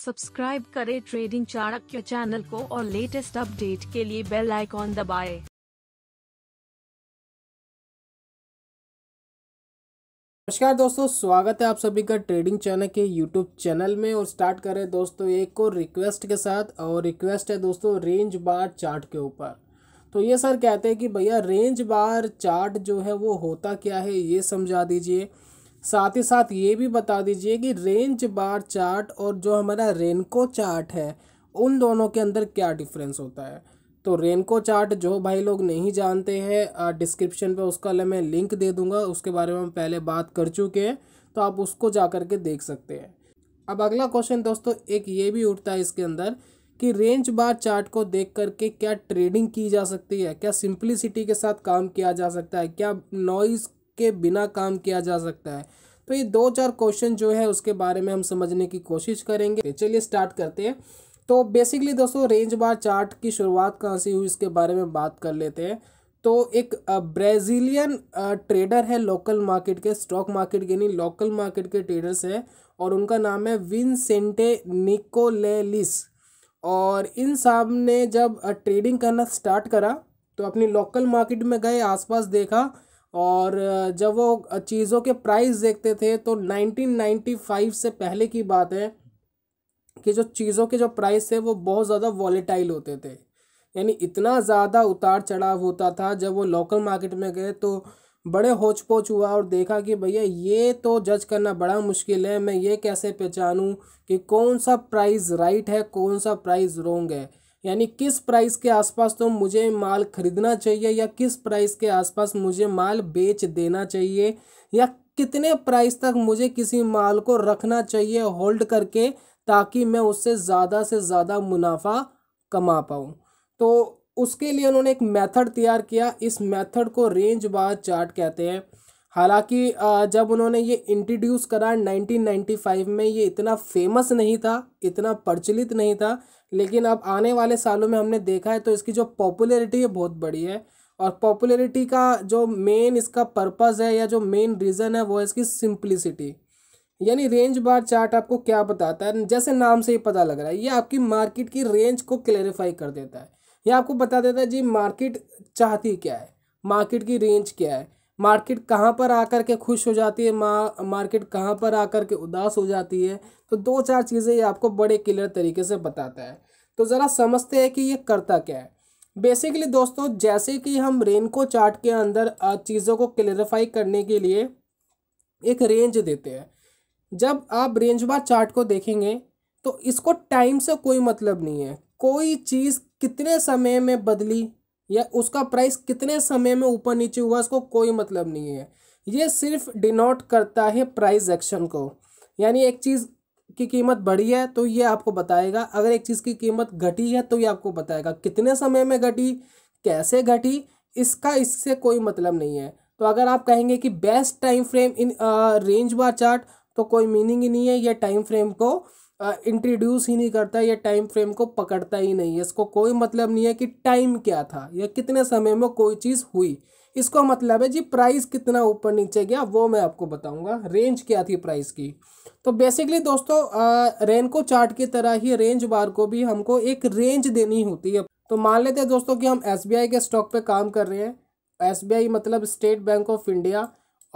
Subscribe करें trading Chanakya channel को और लेटेस्ट अपडेट के लिए बेल आइकॉन दबाएं। नमस्कार दोस्तों, स्वागत है आप सभी का ट्रेडिंग चाणक्य के यूट्यूब चैनल में। और स्टार्ट करें दोस्तों एक और रिक्वेस्ट के साथ। और रिक्वेस्ट है दोस्तों रेंज बार चार्ट के ऊपर। तो ये सर कहते हैं कि भैया रेंज बार चार्ट जो है वो होता क्या है, ये समझा दीजिए। साथ ही साथ ये भी बता दीजिए कि रेंज बार चार्ट और जो हमारा रेनको चार्ट है उन दोनों के अंदर क्या डिफरेंस होता है। तो रेनको चार्ट जो भाई लोग नहीं जानते हैं, डिस्क्रिप्शन पे उसका मैं लिंक दे दूंगा, उसके बारे में हम पहले बात कर चुके हैं, तो आप उसको जा कर के देख सकते हैं। अब अगला क्वेश्चन दोस्तों एक ये भी उठता है इसके अंदर कि रेंज बार चार्ट को देख करके क्या ट्रेडिंग की जा सकती है, क्या सिंप्लिसिटी के साथ काम किया जा सकता है, क्या नॉइज़ के बिना काम किया जा सकता है। तो ये दो चार क्वेश्चन जो है उसके बारे में हम समझने की कोशिश करेंगे। चलिए स्टार्ट करते हैं। तो बेसिकली दोस्तों रेंज बार चार्ट की शुरुआत कहाँ से हुई इसके बारे में बात कर लेते हैं। तो एक ब्राज़ीलियन ट्रेडर है, लोकल मार्केट के, स्टॉक मार्केट के नहीं, लोकल मार्केट के ट्रेडर्स है, और उनका नाम है विंसेंटे निकोलेलिस। और इन साहब ने जब ट्रेडिंग करना स्टार्ट करा तो अपनी लोकल मार्केट में गए, आसपास देखा, और जब वो चीज़ों के प्राइस देखते थे तो 1995 से पहले की बात है कि जो चीज़ों के जो प्राइस थे वो बहुत ज़्यादा वॉलेटाइल होते थे। यानी इतना ज़्यादा उतार चढ़ाव होता था। जब वो लोकल मार्केट में गए तो बड़े होच पोच हुआ और देखा कि भैया ये तो जज करना बड़ा मुश्किल है, मैं ये कैसे पहचानूं कि कौन सा प्राइस राइट है, कौन सा प्राइस रॉन्ग है। यानी किस प्राइस के आसपास तो मुझे माल खरीदना चाहिए या किस प्राइस के आसपास मुझे माल बेच देना चाहिए, या कितने प्राइस तक मुझे किसी माल को रखना चाहिए होल्ड करके, ताकि मैं उससे से ज़्यादा मुनाफा कमा पाऊँ। तो उसके लिए उन्होंने एक मेथड तैयार किया। इस मेथड को रेंज बार चार्ट कहते हैं। हालांकि जब उन्होंने ये इंट्रोड्यूस करा 1995 में, ये इतना फेमस नहीं था, इतना प्रचलित नहीं था, लेकिन अब आने वाले सालों में हमने देखा है तो इसकी जो पॉपुलैरिटी है बहुत बड़ी है। और पॉपुलैरिटी का जो मेन इसका पर्पज़ है या जो मेन रीज़न है वो है इसकी सिंप्लिसिटी। यानी रेंज बार चार्ट आपको क्या बताता है, जैसे नाम से ही पता लग रहा है, ये आपकी मार्केट की रेंज को क्लेरिफाई कर देता है। ये आपको बता देता है जी मार्केट चाहती क्या है, मार्केट की रेंज क्या है, मार्केट कहाँ पर आकर के खुश हो जाती है, मार्केट कहाँ पर आकर के उदास हो जाती है। तो दो चार चीज़ें ये आपको बड़े क्लियर तरीके से बताता है। तो ज़रा समझते हैं कि ये करता क्या है। बेसिकली दोस्तों जैसे कि हम रेनको चार्ट के अंदर चीज़ों को क्लेरिफाई करने के लिए एक रेंज देते हैं। जब आप रेंज बार चार्ट को देखेंगे तो इसको टाइम से कोई मतलब नहीं है। कोई चीज़ कितने समय में बदली या उसका प्राइस कितने समय में ऊपर नीचे हुआ, इसको कोई मतलब नहीं है। ये सिर्फ डिनोट करता है प्राइस एक्शन को। यानी एक चीज़ की कीमत बढ़ी है तो ये आपको बताएगा, अगर एक चीज़ की कीमत घटी है तो ये आपको बताएगा कितने समय में घटी, कैसे घटी, इसका इससे कोई मतलब नहीं है। तो अगर आप कहेंगे कि best time frame in range bar chart, तो कोई मीनिंग ही नहीं है। ये टाइम फ्रेम को इंट्रोड्यूस ही नहीं करता, ये टाइम फ्रेम को पकड़ता ही नहीं है। इसको कोई मतलब नहीं है कि टाइम क्या था या कितने समय में कोई चीज़ हुई। इसको मतलब है जी प्राइस कितना ऊपर नीचे गया, वो मैं आपको बताऊंगा, रेंज क्या थी प्राइस की। तो बेसिकली दोस्तों रेनको चार्ट की तरह ही रेंज बार को भी हमको एक रेंज देनी होती है। तो मान लेते हैं दोस्तों कि हम SBI के स्टॉक पे काम कर रहे हैं। SBI मतलब स्टेट बैंक ऑफ इंडिया,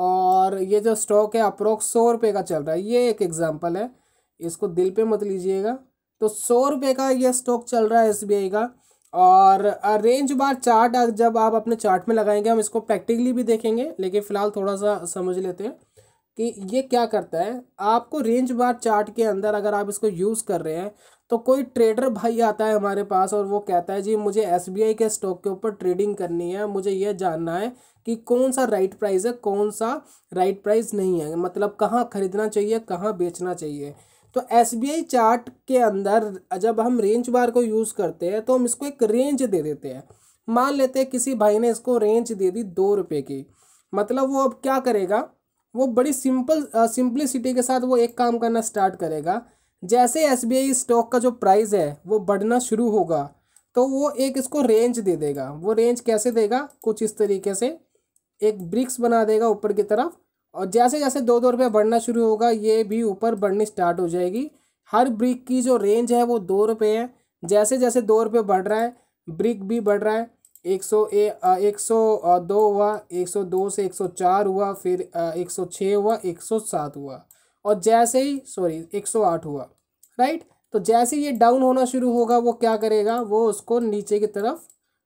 और ये जो स्टॉक है अप्रोक्स 100 रुपये का चल रहा है। ये एक एग्जांपल है, इसको दिल पे मत लीजिएगा। तो 100 रुपये का ये स्टॉक चल रहा है SBI का। और रेंज बार चार्ट जब आप अपने चार्ट में लगाएंगे, हम इसको प्रैक्टिकली भी देखेंगे, लेकिन फ़िलहाल थोड़ा सा समझ लेते हैं कि ये क्या करता है। आपको रेंज बार चार्ट के अंदर अगर आप इसको यूज़ कर रहे हैं तो कोई ट्रेडर भाई आता है हमारे पास और वो कहता है जी मुझे SBI के स्टॉक के ऊपर ट्रेडिंग करनी है, मुझे ये जानना है कि कौन सा राइट प्राइस है, कौन सा राइट प्राइस नहीं है, मतलब कहाँ खरीदना चाहिए, कहाँ बेचना चाहिए। तो SBI चार्ट के अंदर जब हम रेंज बार को यूज़ करते हैं तो हम इसको एक रेंज दे देते हैं। मान लेते हैं किसी भाई ने इसको रेंज दे दी 2 रुपये की, मतलब वो अब क्या करेगा, वो बड़ी सिंप्लिसिटी के साथ वो एक काम करना स्टार्ट करेगा। जैसे SBI स्टॉक का जो प्राइस है वो बढ़ना शुरू होगा तो वो एक इसको रेंज दे देगा। वो रेंज कैसे देगा, कुछ इस तरीके से एक ब्रिक्स बना देगा ऊपर की तरफ, और जैसे जैसे 2-2 रुपये बढ़ना शुरू होगा ये भी ऊपर बढ़नी स्टार्ट हो जाएगी। हर ब्रिक की जो रेंज है वो 2 रुपये है। जैसे जैसे 2 रुपये बढ़ रहा है ब्रिक भी बढ़ रहा है। 102 हुआ, 102 से 104 हुआ, फिर 106 हुआ, 107 हुआ, और जैसे ही 108 हुआ, राइट। तो जैसे ये डाउन होना शुरू होगा वो क्या करेगा, वो उसको नीचे की तरफ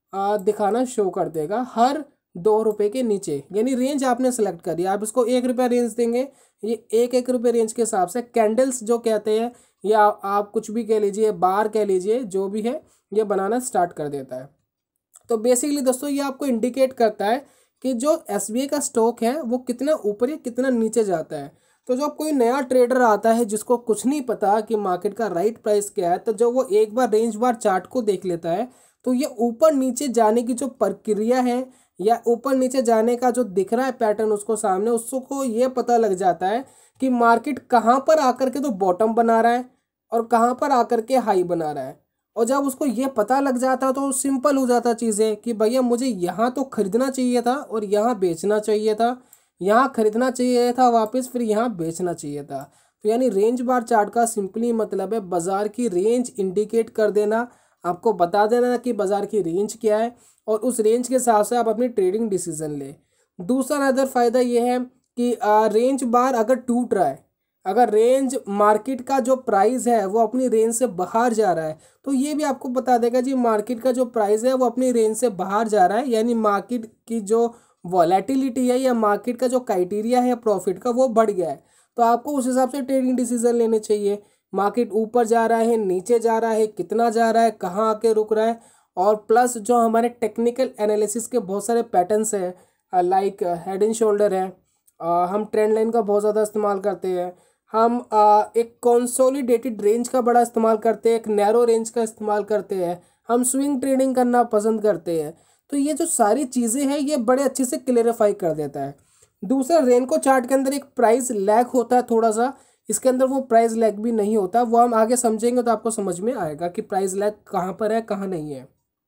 दिखाना शो कर देगा हर 2 रुपये के नीचे। यानी रेंज आपने सेलेक्ट करी, आप इसको 1 रुपया रेंज देंगे, ये 1 रुपये रेंज के हिसाब से कैंडल्स जो कहते हैं, या आप कुछ भी कह लीजिए, बार कह लीजिए, जो भी है, ये बनाना स्टार्ट कर देता है। तो बेसिकली दोस्तों ये आपको इंडिकेट करता है कि जो एसबीआई का स्टॉक है वो कितना ऊपर या कितना नीचे जाता है। तो जब कोई नया ट्रेडर आता है जिसको कुछ नहीं पता कि मार्केट का राइट प्राइस क्या है, तो जब वो एक बार रेंज बार चार्ट को देख लेता है तो ये ऊपर नीचे जाने की जो प्रक्रिया है, या ऊपर नीचे जाने का जो दिख रहा है पैटर्न उसको सामने, उसको ये पता लग जाता है कि मार्केट कहाँ पर आकर के तो बॉटम बना रहा है और कहाँ पर आकर के हाई बना रहा है। और जब उसको ये पता लग जाता तो सिंपल हो जाता चीज़ें कि भैया मुझे यहाँ तो खरीदना चाहिए था और यहाँ बेचना चाहिए था, यहाँ खरीदना चाहिए था वापस, फिर यहाँ बेचना चाहिए था। तो यानी रेंज बार चार्ट का सिंपली मतलब है बाज़ार की रेंज इंडिकेट कर देना, आपको बता देना कि बाज़ार की रेंज क्या है, और उस रेंज के हिसाब से आप अपनी ट्रेडिंग डिसीजन ले। दूसरा अदर फ़ायदा ये है कि रेंज बार अगर टूट रहा है, अगर रेंज मार्केट का जो प्राइस है वो अपनी रेंज से बाहर जा रहा है, तो ये भी आपको बता देगा जी मार्केट का जो प्राइस है वो अपनी रेंज से बाहर जा रहा है, यानी मार्केट की जो वॉलेटिलिटी है या मार्केट का जो क्राइटेरिया है प्रॉफिट का वो बढ़ गया है। तो आपको उस हिसाब से ट्रेडिंग डिसीजन लेने चाहिए। मार्केट ऊपर जा रहा है, नीचे जा रहा है, कितना जा रहा है, कहाँ आके रुक रहा है, और प्लस जो हमारे टेक्निकल एनालिसिस के बहुत सारे पैटर्न्स हैं, लाइक हेड एंड शोल्डर है, हम ट्रेंड लाइन का बहुत ज़्यादा इस्तेमाल करते हैं, हम एक कंसोलिडेटेड रेंज का बड़ा इस्तेमाल करते हैं, एक नैरो रेंज का इस्तेमाल करते हैं, हम स्विंग ट्रेडिंग करना पसंद करते हैं। तो ये जो सारी चीज़ें हैं ये बड़े अच्छे से क्लेरिफाई कर देता है। दूसरा, रेनको चार्ट के अंदर एक प्राइस लैग होता है थोड़ा सा, इसके अंदर वो प्राइस लैग भी नहीं होता, वो हम आगे समझेंगे तो आपको समझ में आएगा कि प्राइस लैग कहाँ पर है कहाँ नहीं है।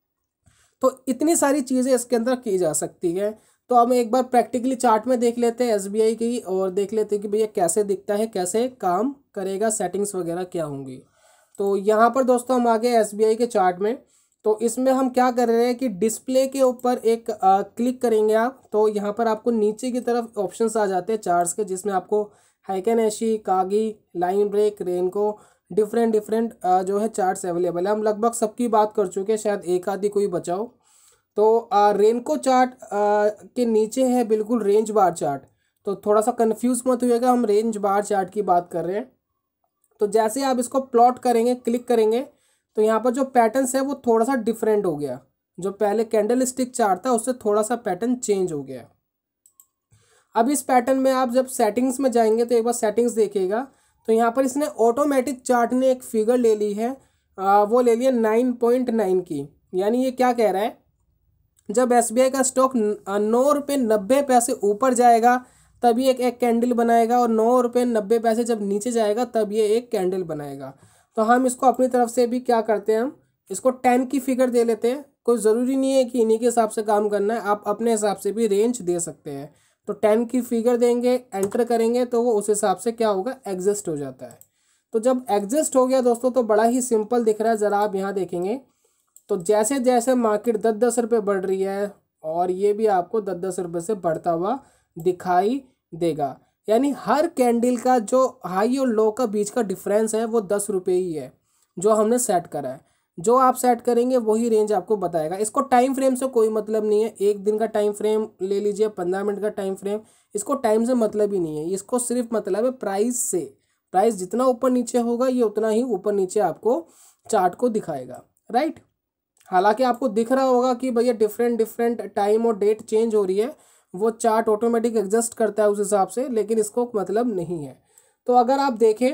तो इतनी सारी चीज़ें इसके अंदर की जा सकती है। तो हम एक बार प्रैक्टिकली चार्ट में देख लेते हैं एसबीआई की, और देख लेते हैं कि भैया कैसे दिखता है, कैसे काम करेगा, सेटिंग्स वगैरह क्या होंगी। तो यहाँ पर दोस्तों हम आ गए एसबीआई के चार्ट में। तो इसमें हम क्या कर रहे हैं कि डिस्प्ले के ऊपर एक क्लिक करेंगे आप, तो यहाँ पर आपको नीचे की तरफ ऑप्शंस आ जाते हैं चार्ट्स के, जिसमें आपको Heikin Ashi, Kagi, line break, Renko, different जो है चार्ट्स अवेलेबल है। हम लगभग सबकी बात कर चुके हैं, शायद एक आधी कोई बचाओ। तो रेनको चार्ट के नीचे है बिल्कुल रेंज बार चार्ट, तो थोड़ा सा कंफ्यूज मत होइएगा, हम रेंज बार चार्ट की बात कर रहे हैं। तो जैसे आप इसको प्लॉट करेंगे, क्लिक करेंगे, तो यहाँ पर जो पैटर्न्स है वो थोड़ा सा डिफरेंट हो गया। जो पहले कैंडल स्टिक चार्ट था उससे थोड़ा सा पैटर्न चेंज हो गया। अब इस पैटर्न में आप जब सेटिंग्स में जाएंगे तो एक बार सेटिंग्स देखिएगा, तो यहाँ पर इसने ऑटोमेटिक चार्ट ने एक फिगर ले ली है, वो ले लिया 9.9 की। यानी ये क्या कह रहा है, जब एसबीआई का स्टॉक 9 रुपये 90 पैसे ऊपर जाएगा तब ये एक कैंडल बनाएगा, और 9 रुपये 90 पैसे जब नीचे जाएगा तब ये एक कैंडल बनाएगा। तो हम इसको अपनी तरफ से भी क्या करते हैं, हम इसको 10 की फिगर दे लेते हैं। कोई ज़रूरी नहीं है कि इन्हीं के हिसाब से काम करना है, आप अपने हिसाब से भी रेंज दे सकते हैं। तो 10 की फिगर देंगे, एंटर करेंगे, तो वो उस हिसाब से क्या होगा, एडजस्ट हो जाता है। तो जब एडजस्ट हो गया दोस्तों तो बड़ा ही सिंपल दिख रहा है। ज़रा आप यहाँ देखेंगे तो जैसे जैसे मार्केट 10-10 रुपये बढ़ रही है, और ये भी आपको 10-10 रुपये से बढ़ता हुआ दिखाई देगा। यानी हर कैंडल का जो हाई और लो का बीच का डिफरेंस है वो 10 रुपये ही है जो हमने सेट करा है। जो आप सेट करेंगे वही रेंज आपको बताएगा। इसको टाइम फ्रेम से कोई मतलब नहीं है, एक दिन का टाइम फ्रेम ले लीजिए, 15 मिनट का टाइम फ्रेम, इसको टाइम से मतलब ही नहीं है। इसको सिर्फ मतलब है प्राइस से, प्राइस जितना ऊपर नीचे होगा ये उतना ही ऊपर नीचे आपको चार्ट को दिखाएगा, राइट। हालांकि आपको दिख रहा होगा कि भैया डिफरेंट टाइम और डेट चेंज हो रही है, वो चार्ट ऑटोमेटिक एडजस्ट करता है उस हिसाब से, लेकिन इसको मतलब नहीं है। तो अगर आप देखें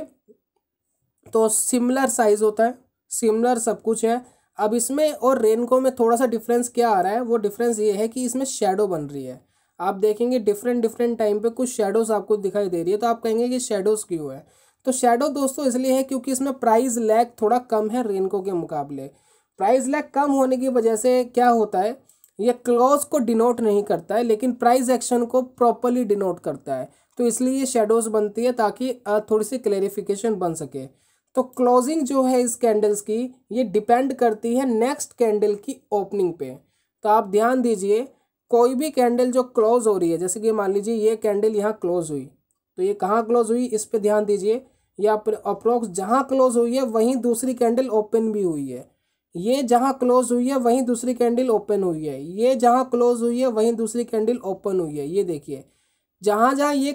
तो सिमिलर साइज होता है, सिमिलर सब कुछ है। अब इसमें और रेनको में थोड़ा सा डिफरेंस क्या आ रहा है, वो डिफरेंस ये है कि इसमें शेडो बन रही है। आप देखेंगे डिफरेंट टाइम पे कुछ शेडोज आपको दिखाई दे रही है, तो आप कहेंगे कि शेडोज क्यों है। तो शेडो दोस्तों इसलिए है क्योंकि इसमें प्राइस लैग थोड़ा कम है रेनको के मुकाबले। प्राइस लैग कम होने की वजह से क्या होता है, ये क्लॉज को डिनोट नहीं करता है लेकिन प्राइस एक्शन को प्रॉपरली डिनोट करता है। तो इसलिए ये शेडोज बनती है ताकि थोड़ी सी क्लेरिफिकेशन बन सके। तो क्लोजिंग जो है इस कैंडल्स की ये डिपेंड करती है नेक्स्ट कैंडल की ओपनिंग पे। तो आप ध्यान दीजिए, कोई भी कैंडल जो क्लोज हो रही है, जैसे कि मान लीजिए ये कैंडल यहाँ क्लोज हुई, तो ये कहाँ क्लोज हुई इस पे ध्यान दीजिए। ये अप्रोक्स जहाँ क्लोज हुई है वहीं दूसरी कैंडल ओपन भी हुई है। ये जहाँ क्लोज हुई है वहीं दूसरी कैंडल ओपन हुई है। ये जहाँ क्लोज हुई है वहीं दूसरी कैंडल ओपन हुई है। ये देखिए, जहाँ जहाँ ये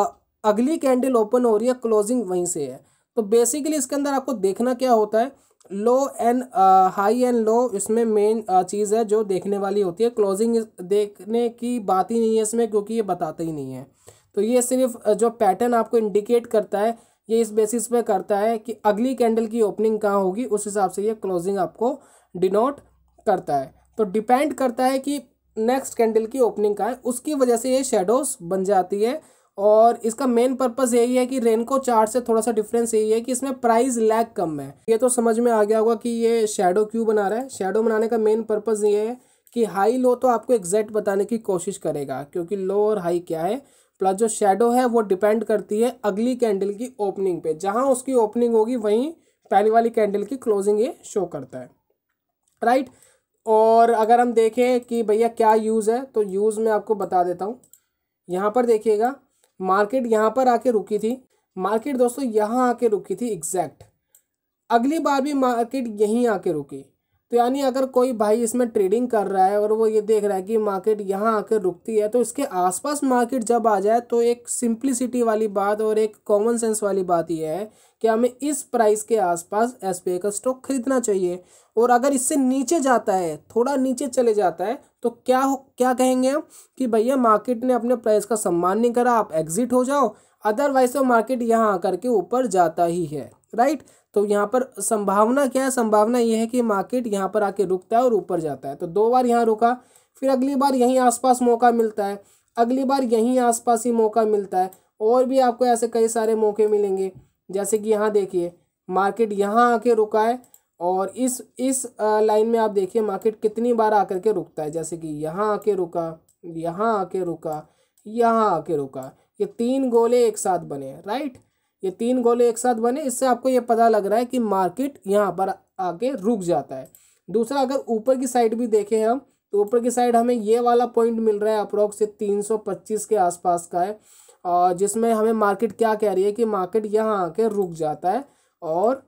अगली कैंडल ओपन हो रही है क्लोजिंग वहीं से है। तो बेसिकली इसके अंदर आपको देखना क्या होता है, low and high and low इसमें मेन चीज़ है जो देखने वाली होती है। क्लोजिंग देखने की बात ही नहीं है इसमें, क्योंकि ये बताता ही नहीं है। तो ये सिर्फ जो पैटर्न आपको इंडिकेट करता है, ये इस बेसिस पे करता है कि अगली कैंडल की ओपनिंग कहाँ होगी, उस हिसाब से ये क्लोजिंग आपको डिनोट करता है। तो डिपेंड करता है कि नेक्स्ट कैंडल की ओपनिंग कहाँ है, उसकी वजह से ये शेडोज बन जाती है। और इसका मेन पर्पस यही है कि रेनको चार्ट से थोड़ा सा डिफरेंस यही है कि इसमें प्राइस लैग कम है। ये तो समझ में आ गया होगा कि ये शेडो क्यों बना रहा है। शेडो बनाने का मेन पर्पस ये है कि हाई लो तो आपको एग्जैक्ट बताने की कोशिश करेगा, क्योंकि लो और हाई क्या है, प्लस जो शेडो है वो डिपेंड करती है अगली कैंडल की ओपनिंग पे। जहाँ उसकी ओपनिंग होगी वहीं पहली वाली कैंडल की क्लोजिंग ये शो करता है, राइट। और अगर हम देखें कि भैया क्या यूज़ है, तो यूज़ मैं आपको बता देता हूँ। यहाँ पर देखिएगा, मार्केट यहाँ पर आके रुकी थी। मार्केट दोस्तों यहाँ आके रुकी थी एग्जैक्ट। अगली बार भी मार्केट यहीं आके रुकी। तो यानी अगर कोई भाई इसमें ट्रेडिंग कर रहा है और वो ये देख रहा है कि मार्केट यहाँ आकर रुकती है, तो इसके आसपास मार्केट जब आ जाए तो एक सिंप्लिसिटी वाली बात और एक कॉमन सेंस वाली बात ये है कि हमें इस प्राइस के आसपास एसबीआई का स्टॉक खरीदना चाहिए। और अगर इससे नीचे जाता है, थोड़ा नीचे चले जाता है, तो क्या कहेंगे हम कि भैया मार्केट ने अपने प्राइस का सम्मान नहीं करा, आप एग्जिट हो जाओ। अदरवाइज तो मार्केट यहाँ आकर के ऊपर जाता ही है, राइट। तो यहाँ पर संभावना क्या है, संभावना ये है कि मार्केट यहाँ पर आके रुकता है और ऊपर जाता है। तो 2 बार यहाँ रुका, फिर अगली बार यहीं आसपास मौका मिलता है, अगली बार यहीं आसपास ही मौका मिलता है। और भी आपको ऐसे कई सारे मौके मिलेंगे, जैसे कि यहाँ देखिए मार्केट यहाँ आके रुका है और इस लाइन में आप देखिए मार्केट कितनी बार आकर के रुकता है। जैसे कि यहाँ आके रुका, यहाँ आके रुका, यहाँ आके रुका। ये 3 गोले एक साथ बने, राइट। ये 3 गोले एक साथ बने, इससे आपको ये पता लग रहा है कि मार्केट यहाँ पर आके रुक जाता है। दूसरा, अगर ऊपर की साइड भी देखें हम, तो ऊपर की साइड हमें ये वाला पॉइंट मिल रहा है अप्रोक्स 325 के आसपास का है, और जिसमें हमें मार्केट क्या कह रही है कि मार्केट यहाँ आके रुक जाता है। और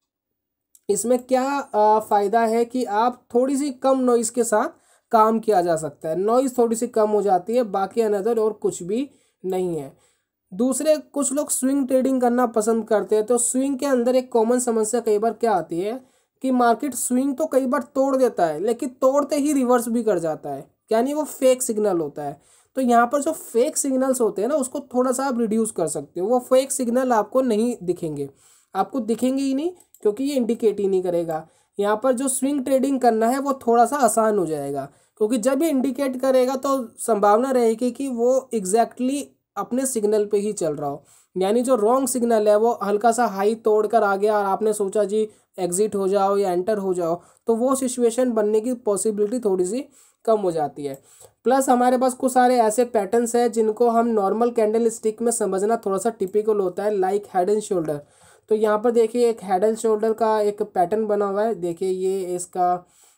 इसमें क्या फ़ायदा है कि आप थोड़ी सी कम नॉइज़ के साथ काम किया जा सकता है। नॉइज़ थोड़ी सी कम हो जाती है, बाकी अनदर और कुछ भी नहीं है। दूसरे, कुछ लोग स्विंग ट्रेडिंग करना पसंद करते हैं। तो स्विंग के अंदर एक कॉमन समस्या कई बार क्या आती है कि मार्केट स्विंग तो कई बार तोड़ देता है, लेकिन तोड़ते ही रिवर्स भी कर जाता है, यानी वो फेक सिग्नल होता है। तो यहाँ पर जो फेक सिग्नल्स होते हैं ना, उसको थोड़ा सा आप रिड्यूस कर सकते हो। वो फेक सिग्नल आपको नहीं दिखेंगे, आपको दिखेंगे ही नहीं, क्योंकि ये इंडिकेट ही नहीं करेगा। यहाँ पर जो स्विंग ट्रेडिंग करना है वो थोड़ा सा आसान हो जाएगा, क्योंकि जब ये इंडिकेट करेगा तो संभावना रहेगी कि वो एग्जैक्टली अपने सिग्नल पे ही चल रहा हो। यानी जो रॉन्ग सिग्नल है वो हल्का सा हाई तोड़कर आ गया और आपने सोचा जी एग्जिट हो जाओ या एंटर हो जाओ, तो वो सिचुएशन बनने की पॉसिबिलिटी थोड़ी सी कम हो जाती है। प्लस हमारे पास कुछ सारे ऐसे पैटर्न्स हैं जिनको हम नॉर्मल कैंडल स्टिक में समझना थोड़ा सा टिपिकल होता है, लाइक हेड एंड शोल्डर। तो यहाँ पर देखिए एक हेड एंड शोल्डर का एक पैटर्न बना हुआ है। देखिए ये इसका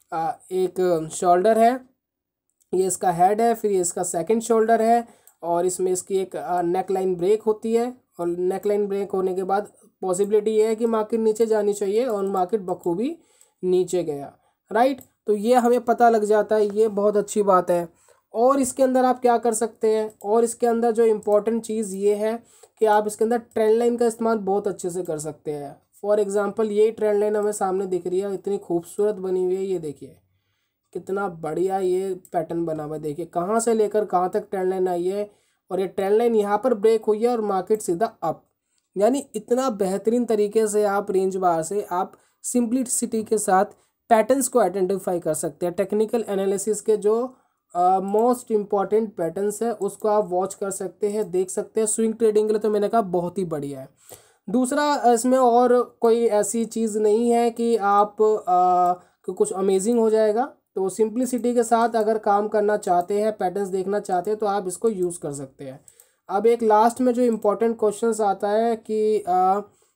एक शोल्डर है, ये इसका हेड है, फिर ये इसका सेकंड शोल्डर है, और इसमें इसकी एक नेक लाइन ब्रेक होती है। और नेक लाइन ब्रेक होने के बाद पॉसिबिलिटी ये है कि मार्केट नीचे जानी चाहिए, और मार्केट बखूबी नीचे गया, राइट। तो ये हमें पता लग जाता है, ये बहुत अच्छी बात है। और इसके अंदर आप क्या कर सकते हैं, और इसके अंदर जो इम्पोर्टेंट चीज़ ये है कि आप इसके अंदर ट्रेंड लाइन का इस्तेमाल बहुत अच्छे से कर सकते हैं। फॉर एग्जांपल ये ट्रेंड लाइन हमें सामने दिख रही है, इतनी खूबसूरत बनी हुई है। ये देखिए कितना बढ़िया ये पैटर्न बना हुआ है। देखिए कहाँ से लेकर कहाँ तक ट्रेंड लाइन आई है, और ये ट्रेंड लाइन यहाँ पर ब्रेक हुई है और मार्केट सीधा अप। यानी इतना बेहतरीन तरीके से आप रेंज बार से आप सिंप्लिसिटी के साथ पैटर्न्स को आइडेंटिफाई कर सकते हैं। टेक्निकल एनालिसिस के जो मोस्ट इम्पॉर्टेंट पैटर्न्स है उसको आप वॉच कर सकते हैं, देख सकते हैं। स्विंग ट्रेडिंग के लिए तो मैंने कहा बहुत ही बढ़िया है। दूसरा, इसमें और कोई ऐसी चीज़ नहीं है कि आप कुछ अमेजिंग हो जाएगा। तो सिंप्लिसिटी के साथ अगर काम करना चाहते हैं, पैटर्न्स देखना चाहते हैं, तो आप इसको यूज़ कर सकते हैं। अब एक लास्ट में जो इम्पोर्टेंट क्वेश्चंस आता है कि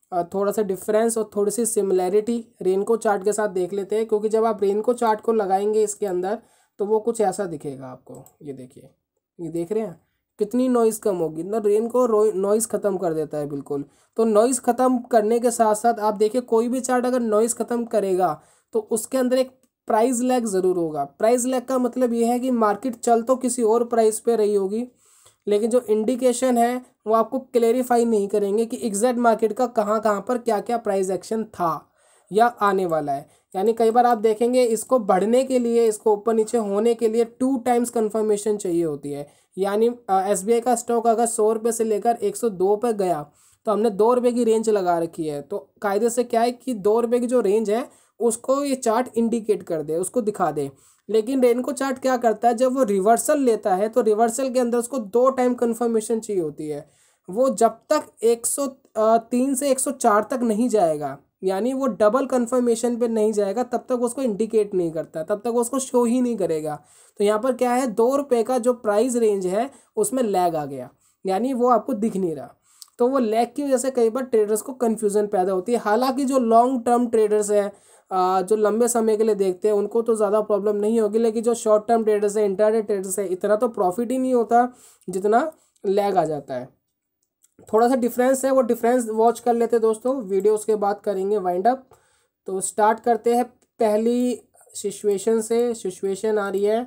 थोड़ा सा डिफरेंस और थोड़ी सी सिमिलैरिटी रेनको चार्ट के साथ देख लेते हैं, क्योंकि जब आप रेनको चार्ट को लगाएंगे इसके अंदर तो वो कुछ ऐसा दिखेगा आपको। ये देखिए, ये देख रहे हैं कितनी नॉइज़ कम होगी ना, रेनको नॉइज़ ख़त्म कर देता है बिल्कुल। तो नॉइज़ ख़त्म करने के साथ साथ आप देखिए कोई भी चार्ट अगर नॉइज़ ख़त्म करेगा तो उसके अंदर एक प्राइस लैग ज़रूर होगा। प्राइस लैग का मतलब ये है कि मार्केट चल तो किसी और प्राइस पे रही होगी, लेकिन जो इंडिकेशन है वो आपको क्लेरिफाई नहीं करेंगे कि एग्जैक्ट मार्केट का कहाँ कहाँ पर क्या क्या प्राइस एक्शन था या आने वाला है। यानी कई बार आप देखेंगे इसको बढ़ने के लिए, इसको ऊपर नीचे होने के लिए 2 टाइम्स कंफर्मेशन चाहिए होती है। यानी SBI का स्टॉक अगर 100 रुपये से लेकर 102 पे गया तो हमने 2 रुपये की रेंज लगा रखी है, तो कायदे से क्या है कि 2 रुपये की जो रेंज है उसको ये चार्ट इंडिकेट कर दे, उसको दिखा दे। लेकिन रेनको चार्ट क्या करता है, जब वो रिवर्सल लेता है तो रिवर्सल के अंदर उसको 2 टाइम कंफर्मेशन चाहिए होती है। वो जब तक 103 से 104 तक नहीं जाएगा, यानी वो डबल कंफर्मेशन पे नहीं जाएगा, तब तक उसको इंडिकेट नहीं करता, तब तक उसको शो ही नहीं करेगा। तो यहाँ पर क्या है, 2 रुपये का जो प्राइस रेंज है उसमें लैग आ गया, यानी वो आपको दिख नहीं रहा। तो वो लैग की वजह से कई बार ट्रेडर्स को कन्फ्यूज़न पैदा होती है। हालांकि जो लॉन्ग टर्म ट्रेडर्स हैं, जो लंबे समय के लिए देखते हैं, उनको तो ज़्यादा प्रॉब्लम नहीं होगी, लेकिन जो शॉर्ट टर्म ट्रेडर्स है, इंट्राडे ट्रेडर्स है, इतना तो प्रॉफिट ही नहीं होता जितना लैग आ जाता है। थोड़ा सा डिफरेंस है, वो डिफरेंस वॉच कर लेते हैं दोस्तों, वीडियो उसके बाद करेंगे वाइंड अप। तो स्टार्ट करते हैं पहली सिचुएशन से। सिचुएशन आ रही है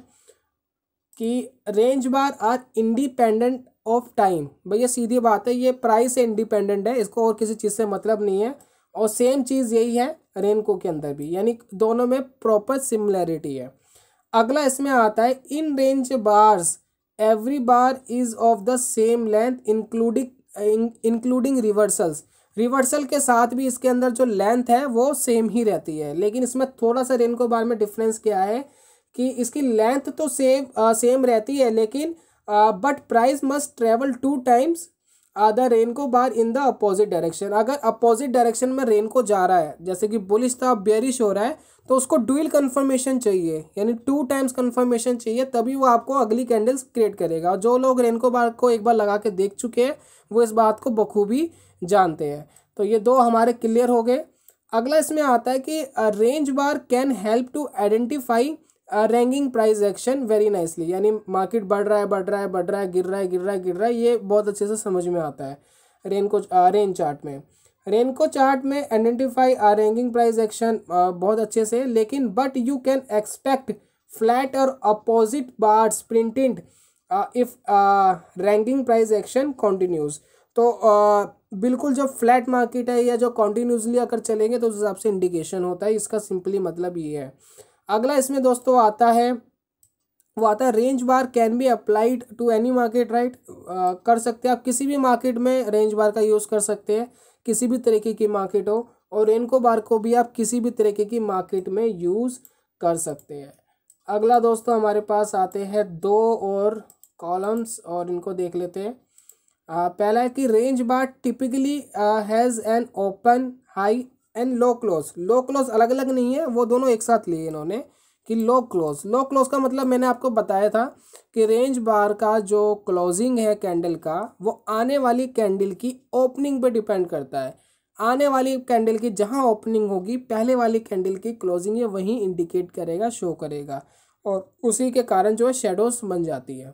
कि range bar are independent of time. भैया सीधी बात है, ये प्राइस से इंडिपेंडेंट है, इसको और किसी चीज़ से मतलब नहीं है। और सेम चीज़ यही है रेनको के अंदर भी, यानी दोनों में प्रॉपर सिमिलैरिटी है। अगला इसमें आता है in range bars every bar is of the same length including reversals. Reversal के साथ भी इसके अंदर जो लेंथ है वो सेम ही रहती है, लेकिन इसमें थोड़ा सा रेनको बार में डिफरेंस क्या है कि इसकी लेंथ तो सेम रहती है, लेकिन but price must travel 2 times the Renko bar in the opposite direction. अगर अपोजिट डायरेक्शन में रेनको जा रहा है, जैसे कि बुलिश था बेरिश हो रहा है, तो उसको ड्यूल कंफर्मेशन चाहिए, यानी 2 टाइम्स कंफर्मेशन चाहिए, तभी वो आपको अगली कैंडल्स क्रिएट करेगा। और जो लोग रेनको बार को एक बार लगा के देख चुके हैं वो इस बात को बखूबी जानते हैं। तो ये 2 हमारे क्लियर हो गए। अगला इसमें आता है कि range bar can help to identify ranking price action very nicely. यानी मार्केट बढ़ रहा है, बढ़ रहा है, बढ़ रहा है, गिर रहा है, गिर रहा है, गिर रहा है, ये बहुत अच्छे से समझ में आता है रेंज चार्ट में। रेनको चार्ट में आइडेंटिफाई रैंकिंग प्राइस एक्शन बहुत अच्छे से, लेकिन but you can expect flat और opposite bars printed if ranking price action continues. तो बिल्कुल जो फ्लैट मार्केट है या जो कंटिन्यूसली अगर चलेंगे तो उस हिसाब से इंडिकेशन होता है, इसका सिंपली मतलब ये है। अगला इसमें दोस्तों आता है, वो आता है range bar can be applied to any market, right. कर सकते हैं आप किसी भी मार्केट में रेंज बार का यूज़ कर सकते हैं, किसी भी तरीके की मार्केट हो, और रेनको बार को भी आप किसी भी तरीके की मार्केट में यूज़ कर सकते हैं। अगला दोस्तों हमारे पास आते हैं 2 और कॉलम्स, और इनको देख लेते हैं। पहला है कि range bar typically has an open high and low close. Low close अलग अलग नहीं है, वो दोनों एक साथ लिए इन्होंने कि लो क्लोज। लो क्लोज का मतलब मैंने आपको बताया था कि रेंज बार का जो क्लोजिंग है कैंडल का, वो आने वाली कैंडल की ओपनिंग पे डिपेंड करता है। आने वाली कैंडल की जहां ओपनिंग होगी, पहले वाली कैंडल की क्लोजिंग है वहीं इंडिकेट करेगा, शो करेगा, और उसी के कारण जो है शेडोज बन जाती है।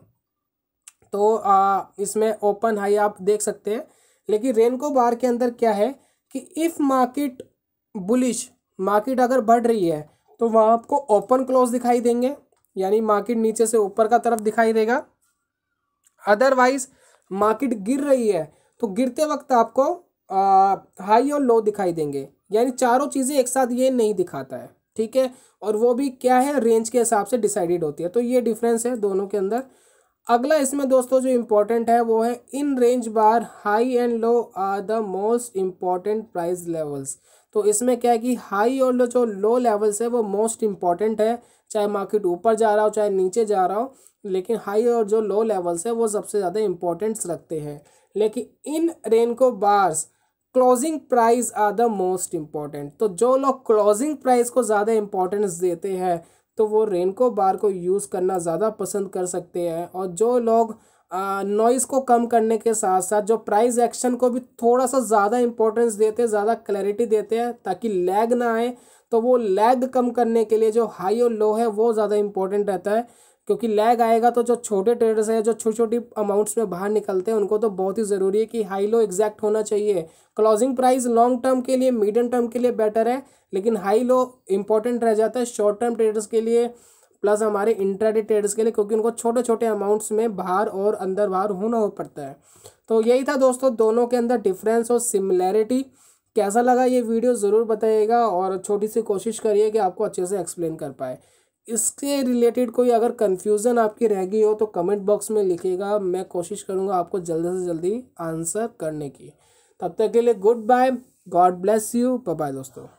तो इसमें ओपन हाई आप देख सकते हैं। लेकिन रेनको बार के अंदर क्या है कि इफ़ मार्केट बुलिश, मार्केट अगर बढ़ रही है तो वहाँ आपको ओपन क्लोज दिखाई देंगे, यानी मार्केट नीचे से ऊपर का तरफ दिखाई देगा। अदरवाइज मार्केट गिर रही है तो गिरते वक्त आपको हाई और लो दिखाई देंगे, यानी चारों चीज़ें एक साथ ये नहीं दिखाता है, ठीक है। और वो भी क्या है, रेंज के हिसाब से डिसाइडेड होती है। तो ये डिफरेंस है दोनों के अंदर। अगला इसमें दोस्तों जो इम्पोर्टेंट है वो है in range bar high and low are the most important price levels. तो इसमें क्या है कि हाई और जो लो लेवल्स है वो मोस्ट इम्पॉर्टेंट है, चाहे मार्केट ऊपर जा रहा हो चाहे नीचे जा रहा हो, लेकिन हाई और जो लो लेवल्स है वो सबसे ज़्यादा इम्पोर्टेंस रखते हैं। लेकिन in Renko bars closing price are the most important. तो जो लोग क्लोजिंग प्राइस को ज़्यादा इम्पोर्टेंस देते हैं तो वो रेनको बार को यूज़ करना ज़्यादा पसंद कर सकते हैं, और जो लोग नॉइज़ को कम करने के साथ साथ जो प्राइस एक्शन को भी थोड़ा सा ज़्यादा इंपॉर्टेंस देते हैं, ज़्यादा क्लैरिटी देते हैं ताकि लैग ना आए। तो वो लैग कम करने के लिए जो हाई और लो है वो ज़्यादा इंपॉर्टेंट रहता है, क्योंकि लैग आएगा तो जो छोटे ट्रेडर्स हैं जो छोटी छोटी अमाउंट्स में बाहर निकलते हैं उनको तो बहुत ही ज़रूरी है कि हाई लो एग्जैक्ट होना चाहिए। क्लोजिंग प्राइस लॉन्ग टर्म के लिए, मीडियम टर्म के लिए बेटर है, लेकिन हाई लो इंपॉर्टेंट रह जाता है शॉर्ट टर्म ट्रेडर्स के लिए प्लस हमारे इंट्राडे ट्रेडर्स के लिए, क्योंकि उनको छोटे छोटे अमाउंट्स में बाहर और अंदर बाहर होना हो पड़ता है। तो यही था दोस्तों दोनों के अंदर डिफरेंस और सिमिलैरिटी। कैसा लगा ये वीडियो ज़रूर बताइएगा और छोटी सी कोशिश करिए कि आपको अच्छे से एक्सप्लेन कर पाए। इसके रिलेटेड कोई अगर कन्फ्यूज़न आपकी रह गई हो तो कमेंट बॉक्स में लिखिएगा, मैं कोशिश करूँगा आपको जल्दी से जल्दी आंसर करने की। तब तक के लिए goodbye, God bless you, bye bye दोस्तों।